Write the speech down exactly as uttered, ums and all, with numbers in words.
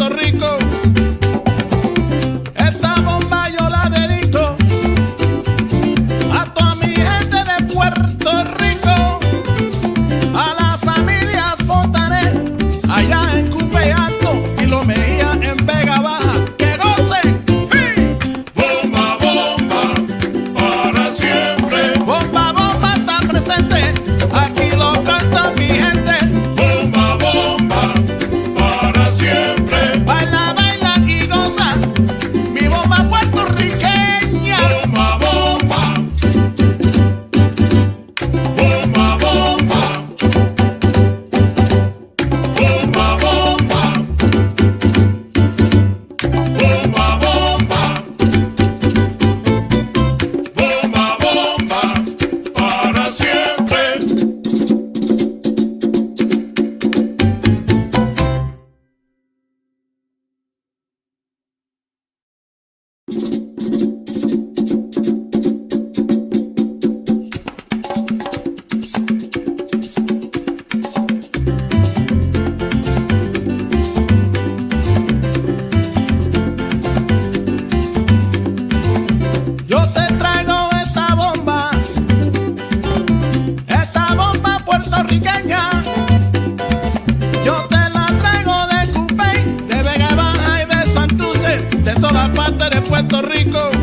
Rico. Esta bomba yo la dedico a toda mi gente de Puerto Rico, a la familia Fontanet allá en Cupe Alto y lo Mejía en Vega Baja. ¡Que gocen! ¡Sí! Bomba, bomba, para siempre. Bomba, bomba está presente, aquí lo canta mi gente. Bomba, bomba, para siempre. Baila, baila y goza, mi bomba puertorriqueña. Bomba, bomba, bomba, bomba, bomba, bomba, bomba, bomba, bomba, bomba, para siempre. Yo te traigo esta bomba, esta bomba puertorriqueña. Yo te la traigo de Cupey, de Vega Baja y de Santurce, de todas partes de Puerto Rico.